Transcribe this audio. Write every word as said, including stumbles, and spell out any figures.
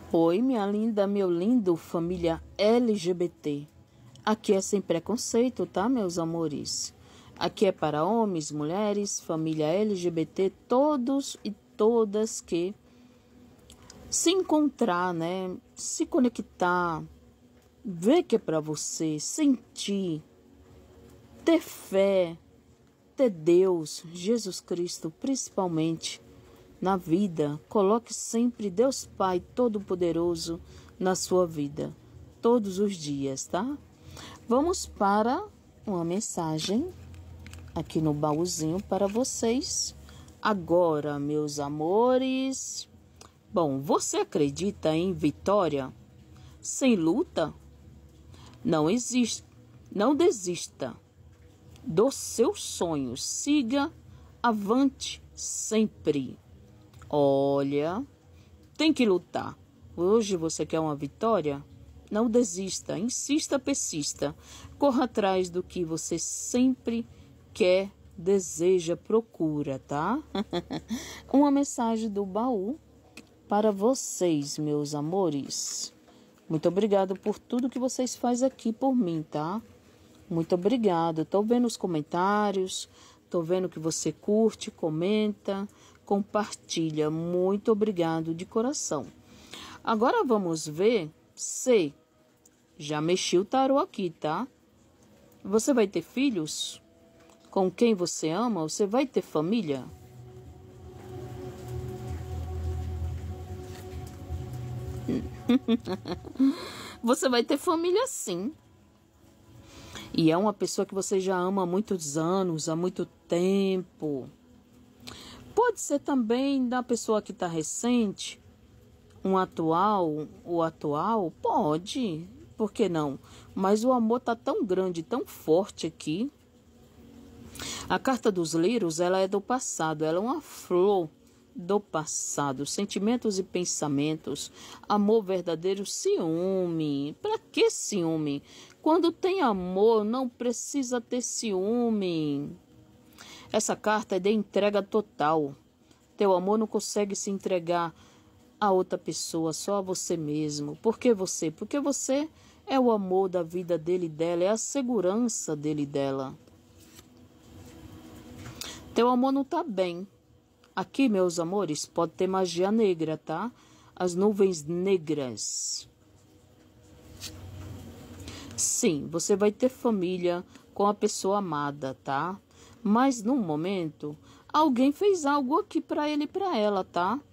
Oi, minha linda, meu lindo família L G B T. Aqui é sem preconceito, tá, meus amores? Aqui é para homens, mulheres, família L G B T, todos e todas que se encontrar, né? Se conectar, ver que é para você, sentir, ter fé, ter Deus, Jesus Cristo, principalmente na vida. Coloque sempre Deus Pai Todo-Poderoso na sua vida, todos os dias, tá? Vamos para uma mensagem aqui no baúzinho para vocês. Agora, meus amores. Bom, você acredita em vitória sem luta? Não existe, não desista dos seus sonhos. Siga avante sempre. Olha, tem que lutar. Hoje você quer uma vitória? Não desista, insista, persista. Corra atrás do que você sempre quer, deseja, procura, tá? Uma mensagem do baú para vocês, meus amores. Muito obrigado por tudo que vocês fazem aqui por mim, tá? Muito obrigado. Tô vendo os comentários, tô vendo que você curte, comenta, compartilha. Muito obrigado de coração. Agora vamos ver se já mexi o tarô aqui, tá? Você vai ter filhos? Com quem você ama? Você vai ter família? Você vai ter família, sim. E é uma pessoa que você já ama há muitos anos, há muito tempo. Pode ser também da pessoa que está recente, um atual, o atual, pode, por que não? Mas o amor está tão grande, tão forte aqui. A carta dos lírios, ela é do passado, ela é uma flor do passado, sentimentos e pensamentos, amor verdadeiro, ciúme. Para que ciúme? Quando tem amor, não precisa ter ciúme. Essa carta é de entrega total. Teu amor não consegue se entregar a outra pessoa, só a você mesmo. Por que você? Porque você é o amor da vida dele e dela, é a segurança dele e dela. Teu amor não tá bem. Aqui, meus amores, pode ter magia negra, tá? As nuvens negras. Sim, você vai ter família com a pessoa amada, tá? Mas, no momento, alguém fez algo aqui para ele e para ela, tá?